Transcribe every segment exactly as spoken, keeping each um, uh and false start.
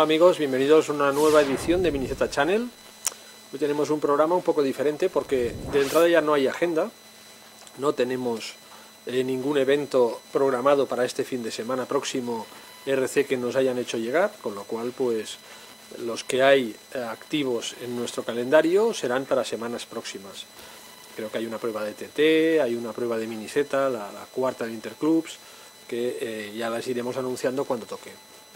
Hola amigos, bienvenidos a una nueva edición de Miniceta Channel. Hoy tenemos un programa un poco diferente porque de entrada ya no hay agenda, no tenemos eh, ningún evento programado para este fin de semana próximo R C que nos hayan hecho llegar, con lo cual pues los que hay eh, activos en nuestro calendario serán para semanas próximas. Creo que hay una prueba de T T, hay una prueba de Miniceta, la, la cuarta de Interclubs, que eh, ya las iremos anunciando cuando toque.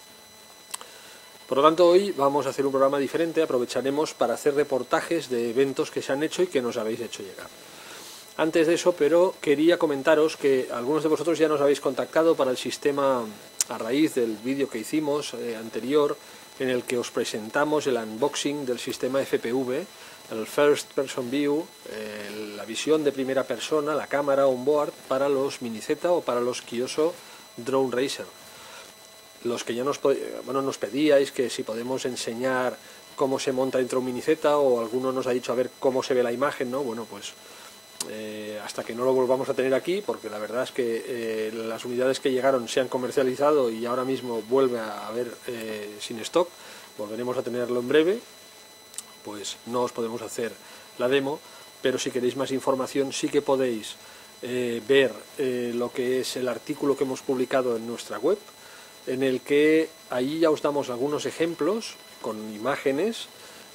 Por lo tanto, hoy vamos a hacer un programa diferente, aprovecharemos para hacer reportajes de eventos que se han hecho y que nos habéis hecho llegar. Antes de eso, pero, quería comentaros que algunos de vosotros ya nos habéis contactado para el sistema a raíz del vídeo que hicimos eh, anterior, en el que os presentamos el unboxing del sistema F P V, el First Person View, eh, la visión de primera persona, la cámara on-board para los Miniceta o para los Kioso Drone Racer. Los que ya nos, bueno, nos pedíais que si podemos enseñar cómo se monta dentro de un Miniceta, o alguno nos ha dicho a ver cómo se ve la imagen, ¿no? Bueno, pues eh, hasta que no lo volvamos a tener aquí, porque la verdad es que eh, las unidades que llegaron se han comercializado y ahora mismo vuelve a haber eh, sin stock, volveremos a tenerlo en breve, pues no os podemos hacer la demo, pero si queréis más información sí que podéis eh, ver eh, lo que es el artículo que hemos publicado en nuestra web, en el que ahí ya os damos algunos ejemplos con imágenes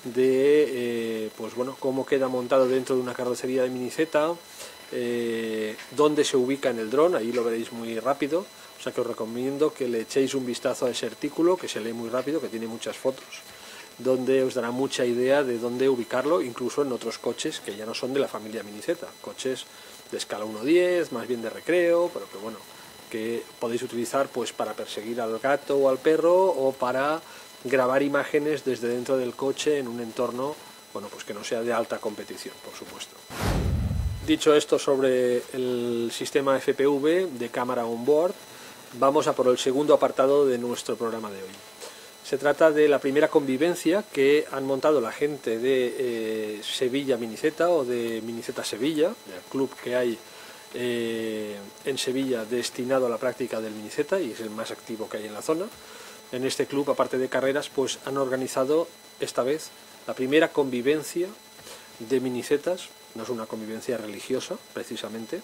de eh, pues bueno, cómo queda montado dentro de una carrocería de Miniceta, eh, dónde se ubica en el dron, ahí lo veréis muy rápido, o sea que os recomiendo que le echéis un vistazo a ese artículo, que se lee muy rápido, que tiene muchas fotos, donde os dará mucha idea de dónde ubicarlo, incluso en otros coches que ya no son de la familia Miniceta, coches de escala uno diez, más bien de recreo, pero que bueno, que podéis utilizar pues para perseguir al gato o al perro, o para grabar imágenes desde dentro del coche en un entorno, bueno, pues que no sea de alta competición, por supuesto. Dicho esto sobre el sistema F P V de cámara on board, vamos a por el segundo apartado de nuestro programa de hoy. Se trata de la primera convivencia que han montado la gente de eh, Sevilla Miniceta, o de Miniceta Sevilla, del club que hay Eh, en Sevilla destinado a la práctica del Miniceta, y es el más activo que hay en la zona. En este club, aparte de carreras, pues han organizado esta vez la primera convivencia de Minicetas. No es una convivencia religiosa precisamente,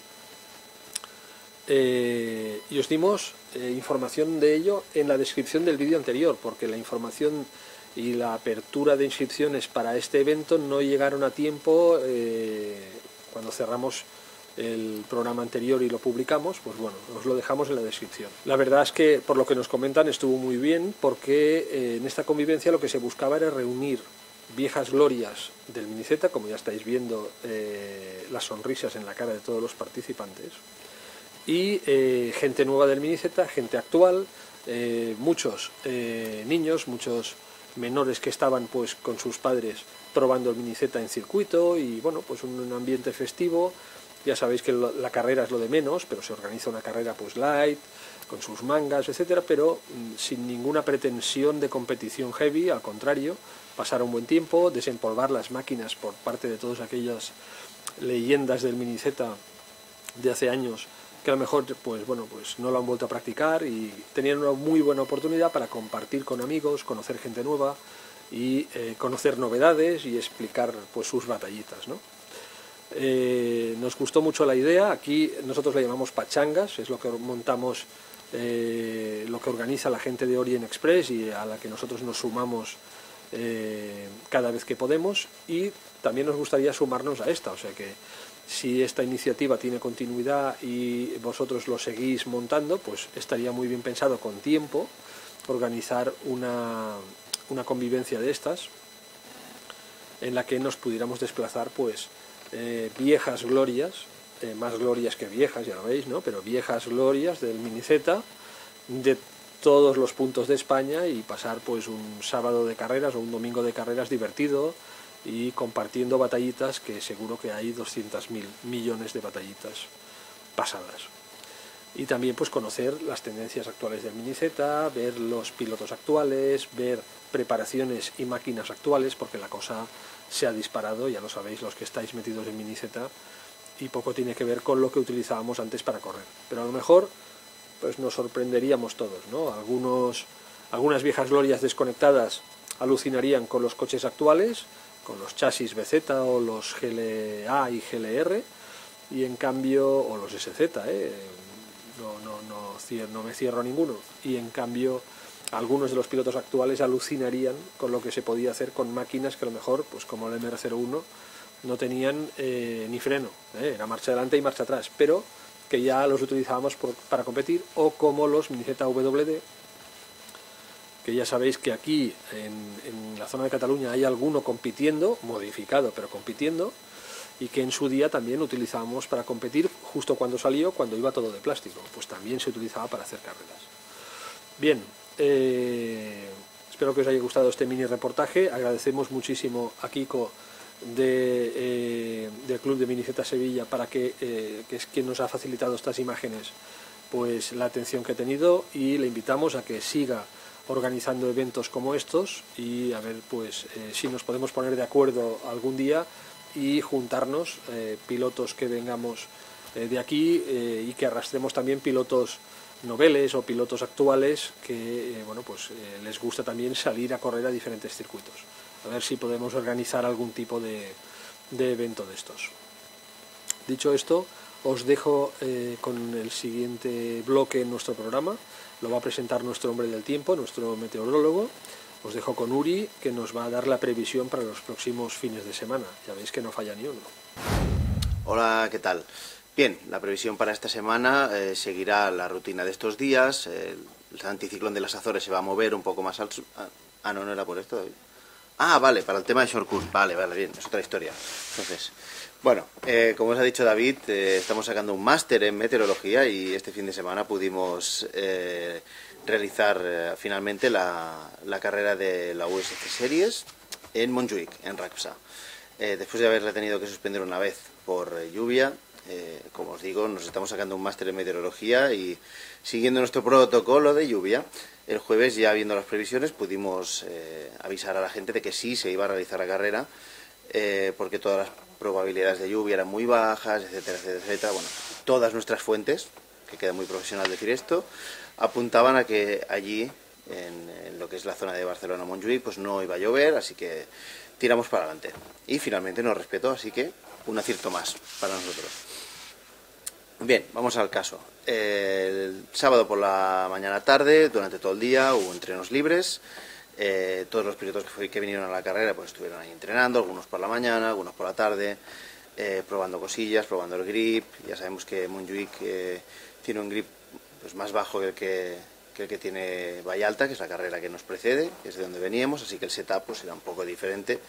eh, y os dimos eh, información de ello en la descripción del vídeo anterior, porque la información y la apertura de inscripciones para este evento no llegaron a tiempo eh, cuando cerramos el programa anterior y lo publicamos. Pues bueno, os lo dejamos en la descripción. La verdad es que, por lo que nos comentan, estuvo muy bien, porque eh, en esta convivencia lo que se buscaba era reunir viejas glorias del Miniceta, como ya estáis viendo eh, las sonrisas en la cara de todos los participantes, y eh, gente nueva del Miniceta, gente actual, eh, muchos eh, niños, muchos menores que estaban pues con sus padres probando el Miniceta en circuito, y bueno, pues un ambiente festivo. Ya sabéis que la carrera es lo de menos, pero se organiza una carrera pues light, con sus mangas, etcétera, pero sin ninguna pretensión de competición heavy. Al contrario, pasar un buen tiempo, desempolvar las máquinas por parte de todas aquellas leyendas del Miniceta de hace años que a lo mejor pues bueno, pues no lo han vuelto a practicar, y tenían una muy buena oportunidad para compartir con amigos, conocer gente nueva y eh, conocer novedades y explicar pues sus batallitas, ¿no? Eh, nos gustó mucho la idea. Aquí nosotros le llamamos pachangas, es lo que montamos, eh, lo que organiza la gente de Orient Express, y a la que nosotros nos sumamos eh, cada vez que podemos, y también nos gustaría sumarnos a esta, o sea que si esta iniciativa tiene continuidad y vosotros lo seguís montando, pues estaría muy bien pensado con tiempo organizar una, una convivencia de estas en la que nos pudiéramos desplazar pues Eh, viejas glorias, eh, más glorias que viejas, ya lo veis, ¿no? Pero viejas glorias del Miniceta de todos los puntos de España, y pasar pues un sábado de carreras o un domingo de carreras divertido y compartiendo batallitas, que seguro que hay doscientos mil millones de batallitas pasadas. Y también pues conocer las tendencias actuales del Miniceta, ver los pilotos actuales, ver preparaciones y máquinas actuales, porque la cosa se ha disparado, ya lo sabéis los que estáis metidos en Miniceta, y poco tiene que ver con lo que utilizábamos antes para correr. Pero a lo mejor pues nos sorprenderíamos todos, ¿no? Algunos Algunas viejas glorias desconectadas alucinarían con los coches actuales, con los chasis B Z o los G L A y G L R, y en cambio, o los S Z, ¿eh? no, no, no, no me cierro ninguno, y en cambio algunos de los pilotos actuales alucinarían con lo que se podía hacer con máquinas que a lo mejor, pues como el M R cero uno, no tenían eh, ni freno, ¿eh? Era marcha adelante y marcha atrás, pero que ya los utilizábamos por, para competir, o como los Mini Z W D, que ya sabéis que aquí en, en la zona de Cataluña hay alguno compitiendo, modificado pero compitiendo, y que en su día también utilizábamos para competir justo cuando salió, cuando iba todo de plástico, pues también se utilizaba para hacer carreras. Bien, eh, espero que os haya gustado este mini reportaje. Agradecemos muchísimo a Kiko de, eh, del Club de Mini Z Sevilla, para que, eh, que es quien nos ha facilitado estas imágenes, pues la atención que ha tenido, y le invitamos a que siga organizando eventos como estos, y a ver pues eh, si nos podemos poner de acuerdo algún día y juntarnos, eh, pilotos que vengamos eh, de aquí, eh, y que arrastremos también pilotos noveles o pilotos actuales que eh, bueno pues eh, les gusta también salir a correr a diferentes circuitos. A ver si podemos organizar algún tipo de, de evento de estos. Dicho esto, os dejo eh, con el siguiente bloque en nuestro programa. Lo va a presentar nuestro hombre del tiempo, nuestro meteorólogo. Os dejo con Uri, que nos va a dar la previsión para los próximos fines de semana. Ya veis que no falla ni uno. Hola, ¿qué tal? Bien, la previsión para esta semana eh, seguirá la rutina de estos días. Eh, el anticiclón de las Azores se va a mover un poco más al sur. Ah, ah, no, no era por esto, David. Ah, vale, para el tema de short course. Vale, vale, bien, es otra historia. Entonces, bueno, eh, como os ha dicho David, eh, estamos sacando un máster en meteorología, y este fin de semana pudimos eh, realizar eh, finalmente la, la carrera de la U S C Series en Montjuïc, en Rapsa. Eh, después de haberla tenido que suspender una vez por eh, lluvia, eh, como os digo, nos estamos sacando un máster en meteorología, y siguiendo nuestro protocolo de lluvia, el jueves, ya viendo las previsiones, pudimos eh, avisar a la gente de que sí se iba a realizar la carrera, eh, porque todas las probabilidades de lluvia eran muy bajas, etcétera, etcétera, etcétera. Bueno, todas nuestras fuentes, que queda muy profesional decir esto, apuntaban a que allí, en, en lo que es la zona de Barcelona-Montjuïc, pues no iba a llover, así que tiramos para adelante. Y finalmente nos respetó, así que un acierto más para nosotros. Bien, vamos al caso. El sábado por la mañana tarde, durante todo el día, hubo entrenos libres. Eh, todos los pilotos que, fue, que vinieron a la carrera pues estuvieron ahí entrenando, algunos por la mañana, algunos por la tarde, eh, probando cosillas, probando el grip. Ya sabemos que Montjuïc eh, tiene un grip pues más bajo que el que, que el que tiene Vallalta, que es la carrera que nos precede, que es de donde veníamos, así que el setup pues era un poco diferente,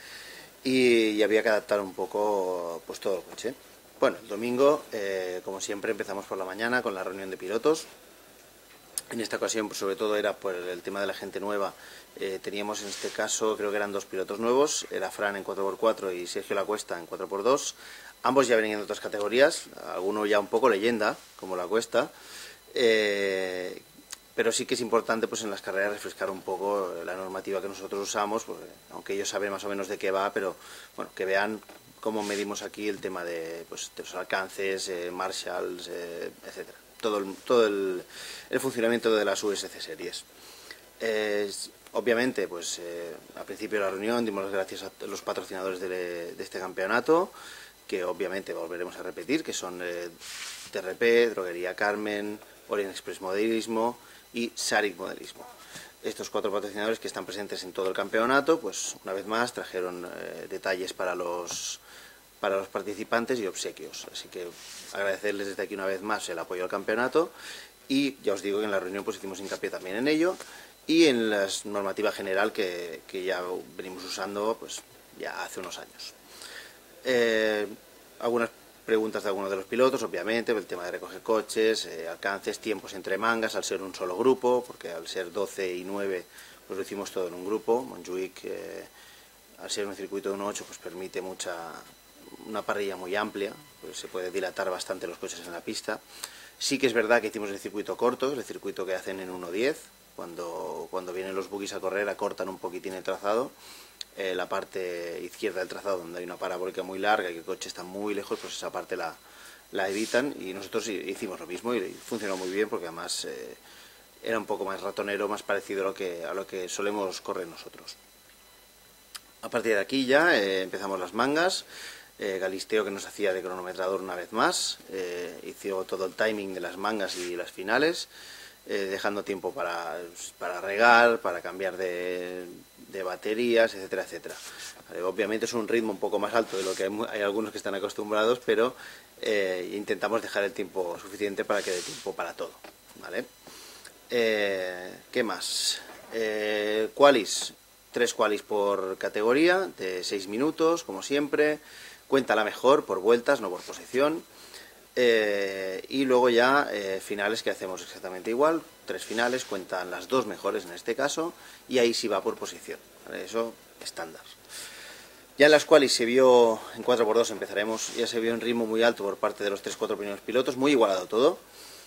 y, y había que adaptar un poco pues todo el coche. Bueno, el domingo, eh, como siempre, empezamos por la mañana con la reunión de pilotos. En esta ocasión, pues, sobre todo, era por el tema de la gente nueva. Eh, teníamos en este caso, creo que eran dos pilotos nuevos, era Fran en cuatro por cuatro y Sergio Lacuesta en cuatro por dos. Ambos ya venían de otras categorías, alguno ya un poco leyenda, como Lacuesta. Eh, pero sí que es importante pues en las carreras refrescar un poco la normativa que nosotros usamos, porque, aunque ellos saben más o menos de qué va, pero bueno, que vean cómo medimos aquí el tema de, pues, de los alcances, eh, Marshalls, eh, etcétera. Todo, el, todo el, el funcionamiento de las U S C Series. Eh, obviamente, pues eh, al principio de la reunión dimos las gracias a los patrocinadores de, de este campeonato, que obviamente volveremos a repetir, que son eh, T R P, Droguería Carmen, Orient Express Modelismo y Saric Modelismo. Estos cuatro patrocinadores que están presentes en todo el campeonato, pues una vez más trajeron eh, detalles para los para los participantes y obsequios. Así que agradecerles desde aquí una vez más el apoyo al campeonato, y ya os digo que en la reunión pues hicimos hincapié también en ello y en la normativa general que, que ya venimos usando pues ya hace unos años. Eh, algunas preguntas de algunos de los pilotos, obviamente, el tema de recoger coches, eh, alcances, tiempos entre mangas, al ser un solo grupo, porque al ser doce y nueve pues lo hicimos todo en un grupo. Montjuïc, eh, al ser un circuito de uno ocho, pues permite mucha una parrilla muy amplia, pues se puede dilatar bastante los coches en la pista. Sí que es verdad que hicimos el circuito corto, el circuito que hacen en uno diez, cuando, cuando vienen los buggies a correr acortan un poquitín el trazado. Eh, la parte izquierda del trazado, donde hay una parabólica muy larga y que el coche está muy lejos, pues esa parte la, la evitan, y nosotros hicimos lo mismo y funcionó muy bien, porque además eh, era un poco más ratonero, más parecido a lo que, a lo que solemos correr nosotros. A partir de aquí ya eh, empezamos las mangas. Eh, Galisteo, que nos hacía de cronometrador una vez más, eh, hizo todo el timing de las mangas y las finales, eh, dejando tiempo para, para regar, para cambiar de, de baterías, etcétera, etcétera. Vale, obviamente es un ritmo un poco más alto de lo que hay, hay algunos que están acostumbrados, pero eh, intentamos dejar el tiempo suficiente para que dé tiempo para todo. ¿Vale? Eh, ¿Qué más? Eh, qualis, tres qualis por categoría, de seis minutos, como siempre. Cuenta la mejor por vueltas, no por posición. Eh, y luego ya eh, finales que hacemos exactamente igual. Tres finales, cuentan las dos mejores en este caso. Y ahí sí va por posición. ¿Vale? Eso estándar. Ya en las qualis se vio, en cuatro por dos empezaremos, ya se vio un ritmo muy alto por parte de los tres cuatro primeros pilotos. Muy igualado todo.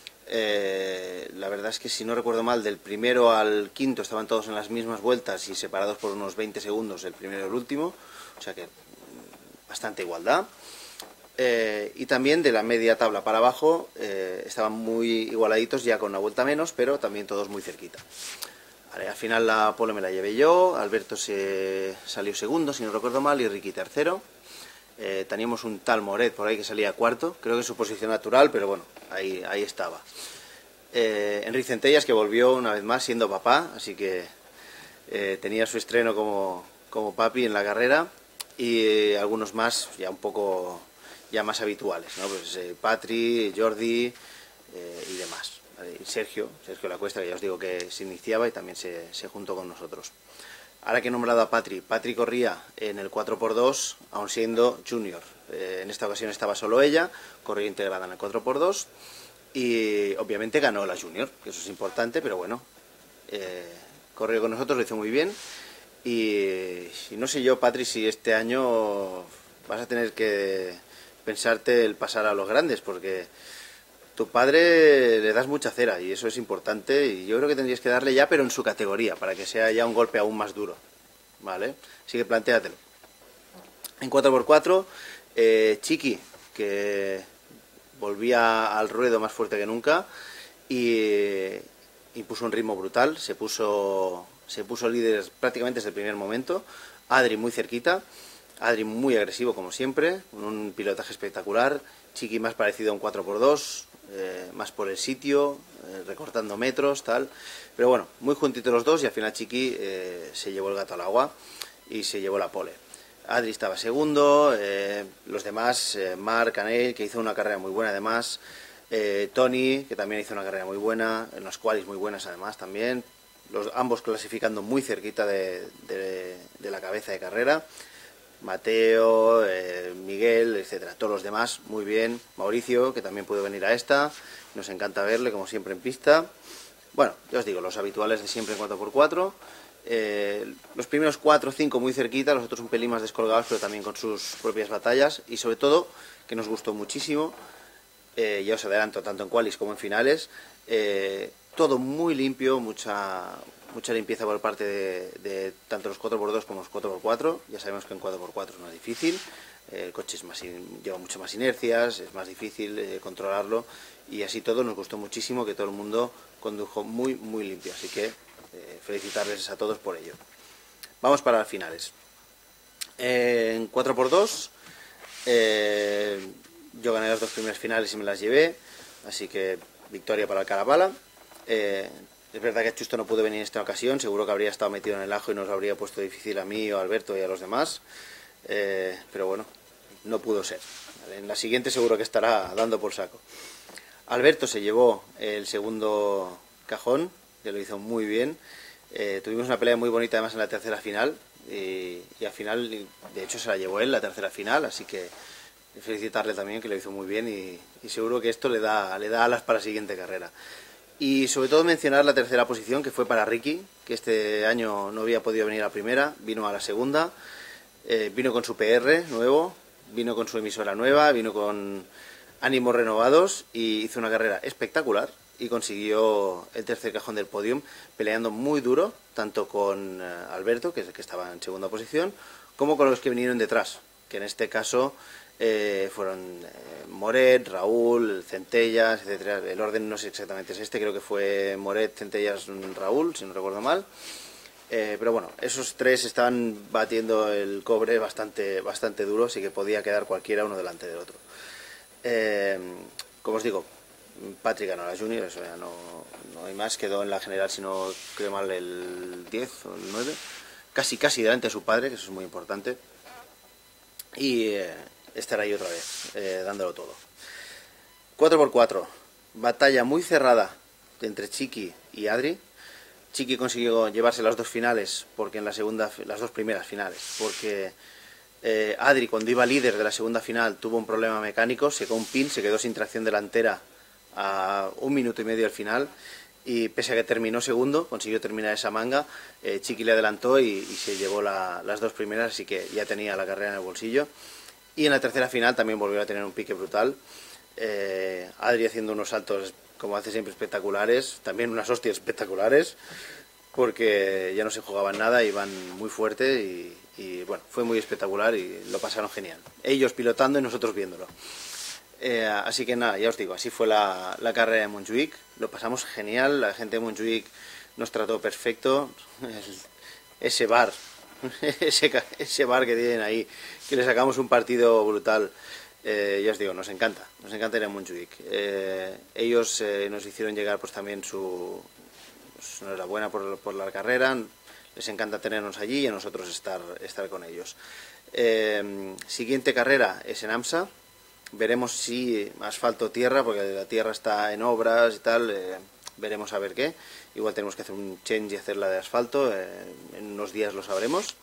Eh, la verdad es que, si no recuerdo mal, del primero al quinto estaban todos en las mismas vueltas y separados por unos veinte segundos el primero y el último. O sea que bastante igualdad. Eh, y también de la media tabla para abajo eh, estaban muy igualaditos, ya con una vuelta menos, pero también todos muy cerquita. Vale, al final la pole me la llevé yo, Alberto se salió segundo, si no recuerdo mal, y Ricky tercero. Eh, teníamos un tal Moret por ahí que salía cuarto, creo que es su posición natural, pero bueno, ahí, ahí estaba. Eh, Enrique Centellas, que volvió una vez más siendo papá, así que eh, tenía su estreno como, como papi en la carrera. Y eh, algunos más ya un poco ya más habituales, ¿no? Pues eh, Patri, Jordi eh, y demás. ¿Vale? Y Sergio, Sergio Lacuesta, que ya os digo que se iniciaba y también se, se juntó con nosotros. Ahora que he nombrado a Patri, Patri corría en el cuatro por dos, aun siendo junior. Eh, en esta ocasión estaba solo ella, corría integrada en el cuatro por dos y obviamente ganó la junior, que eso es importante, pero bueno, eh, corrió con nosotros, lo hizo muy bien. Y, y no sé yo, Patri, si este año vas a tener que pensarte el pasar a los grandes, porque tu padre le das mucha cera y eso es importante, y yo creo que tendrías que darle ya, pero en su categoría, para que sea ya un golpe aún más duro, ¿vale? Así que plantéatelo. En cuatro por cuatro, eh, Chiqui, que volvía al ruedo más fuerte que nunca y impuso un ritmo brutal, se puso... Se puso líder prácticamente desde el primer momento. Adri muy cerquita. Adri muy agresivo como siempre, con un pilotaje espectacular. Chiqui más parecido a un cuatro por dos, eh, más por el sitio, eh, recortando metros, tal. Pero bueno, muy juntitos los dos y al final Chiqui eh, se llevó el gato al agua y se llevó la pole. Adri estaba segundo, eh, los demás, eh, Marc, Anel, que hizo una carrera muy buena además, eh, Tony, que también hizo una carrera muy buena, en las qualis muy buenas además también. Los, ambos clasificando muy cerquita de, de, de la cabeza de carrera. Mateo, eh, Miguel, etcétera. Todos los demás muy bien. Mauricio, que también pudo venir a esta. Nos encanta verle, como siempre, en pista. Bueno, ya os digo, los habituales de siempre en cuatro por cuatro. Eh, los primeros cuatro o cinco muy cerquita, los otros un pelín más descolgados, pero también con sus propias batallas. Y sobre todo, que nos gustó muchísimo, eh, ya os adelanto, tanto en qualis como en finales, eh, todo muy limpio, mucha mucha limpieza por parte de, de tanto los cuatro por dos como los cuatro por cuatro. Ya sabemos que en cuatro por cuatro es más difícil, eh, el coche es más in, lleva mucho más inercias, es más difícil eh, controlarlo, y así todo nos gustó muchísimo que todo el mundo condujo muy muy limpio, así que eh, felicitarles a todos por ello. Vamos para las finales. Eh, en cuatro por dos eh, yo gané las dos primeras finales y me las llevé, así que victoria para el Carapala. Eh, es verdad que Chusto no pudo venir en esta ocasión, seguro que habría estado metido en el ajo y nos habría puesto difícil a mí o a Alberto y a los demás, eh, pero bueno, no pudo ser. En la siguiente seguro que estará dando por saco. Alberto se llevó el segundo cajón, que lo hizo muy bien. Eh, tuvimos una pelea muy bonita además en la tercera final, y, y al final, de hecho, se la llevó él la tercera final, así que felicitarle también, que lo hizo muy bien, y, y seguro que esto le da, le da alas para la siguiente carrera. Y sobre todo mencionar la tercera posición, que fue para Ricky, que este año no había podido venir a la primera, vino a la segunda, eh, vino con su P R nuevo, vino con su emisora nueva, vino con ánimos renovados y hizo una carrera espectacular y consiguió el tercer cajón del podium, peleando muy duro, tanto con Alberto, que es el que estaba en segunda posición, como con los que vinieron detrás, que en este caso eh, fueron eh, Moret, Raúl, Centellas, etcétera. El orden no sé exactamente es este, creo que fue Moret, Centellas, Raúl, si no recuerdo mal. Eh, pero bueno, esos tres estaban batiendo el cobre bastante, bastante duro, así que podía quedar cualquiera uno delante del otro. Eh, como os digo, Patrick ganó la Junior, eso ya no, no hay más, quedó en la general, si no creo mal, el diez o el nueve, casi casi delante de su padre, que eso es muy importante, y eh, estará ahí otra vez, eh, dándolo todo. cuatro por cuatro, batalla muy cerrada entre Chiqui y Adri. Chiqui consiguió llevarse las dos finales, porque en la segunda, las dos primeras finales, porque eh, Adri, cuando iba líder de la segunda final, tuvo un problema mecánico, secó un pin, se quedó sin tracción delantera a un minuto y medio al final, y pese a que terminó segundo, consiguió terminar esa manga, eh, Chiqui le adelantó y, y se llevó la, las dos primeras, así que ya tenía la carrera en el bolsillo. Y en la tercera final también volvió a tener un pique brutal, eh, Adri haciendo unos saltos, como hace siempre, espectaculares, también unas hostias espectaculares, porque ya no se jugaban nada, iban muy fuerte y, y bueno, fue muy espectacular y lo pasaron genial. Ellos pilotando y nosotros viéndolo. Eh, así que nada, ya os digo, así fue la, la carrera de Montjuic, lo pasamos genial, la gente de Montjuic nos trató perfecto, el, ese bar, ese, ese bar que tienen ahí, que le sacamos un partido brutal, eh, ya os digo, nos encanta, nos encanta ir a Montjuic. Eh, ellos eh, nos hicieron llegar pues también su, su enhorabuena por, por la carrera, les encanta tenernos allí y a nosotros estar, estar con ellos. Eh, siguiente carrera es en AMSA. Veremos si asfalto o tierra, porque la tierra está en obras y tal, eh, veremos a ver qué. Igual tenemos que hacer un change y hacerla de asfalto, eh, en unos días lo sabremos.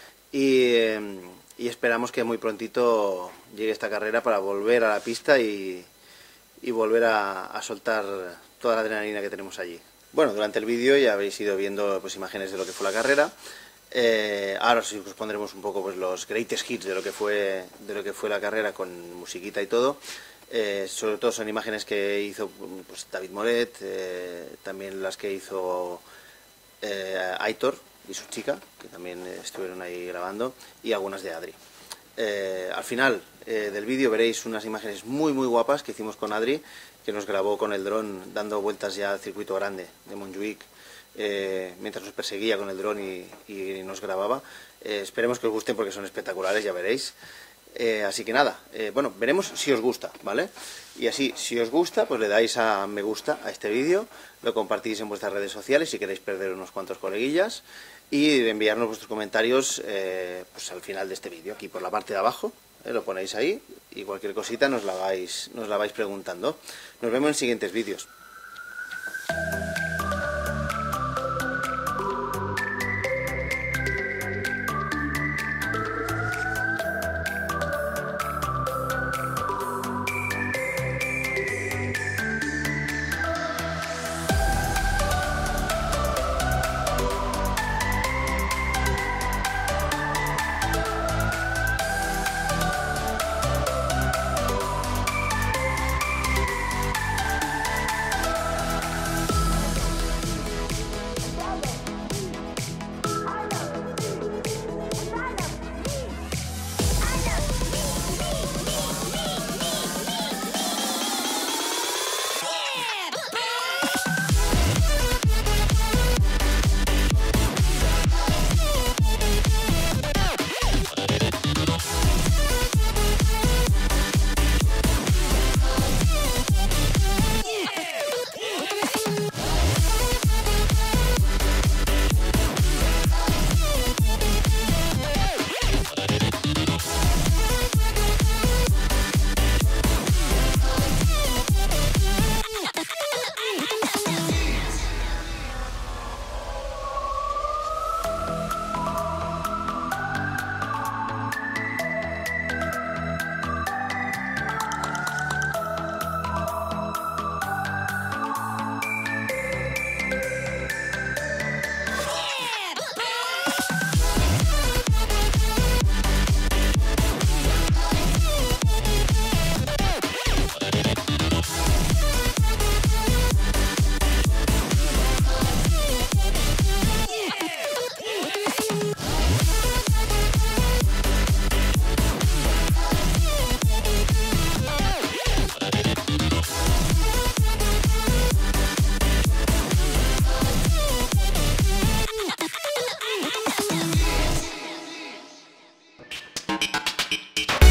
Y, eh, y esperamos que muy prontito llegue esta carrera para volver a la pista y, y volver a, a soltar toda la adrenalina que tenemos allí. Bueno, durante el vídeo ya habéis ido viendo pues imágenes de lo que fue la carrera. Eh, ahora sí os pondremos un poco pues los greatest hits de lo que fue de lo que fue la carrera con musiquita y todo. Eh, sobre todo son imágenes que hizo pues, David Moret, eh, también las que hizo eh, Aitor y su chica, que también estuvieron ahí grabando, y algunas de Adri. Eh, al final eh, del vídeo veréis unas imágenes muy muy guapas que hicimos con Adri, que nos grabó con el dron dando vueltas ya al circuito grande de Montjuic. Eh, mientras nos perseguía con el dron y, y nos grababa. Eh, esperemos que os gusten porque son espectaculares, ya veréis. Eh, así que nada, eh, bueno, veremos si os gusta, ¿vale? Y así, si os gusta, pues le dais a me gusta a este vídeo, lo compartís en vuestras redes sociales si queréis perder unos cuantos coleguillas y enviarnos vuestros comentarios eh, pues al final de este vídeo, aquí por la parte de abajo, eh, lo ponéis ahí y cualquier cosita nos la vais, nos la vais preguntando. Nos vemos en siguientes vídeos. Adiós.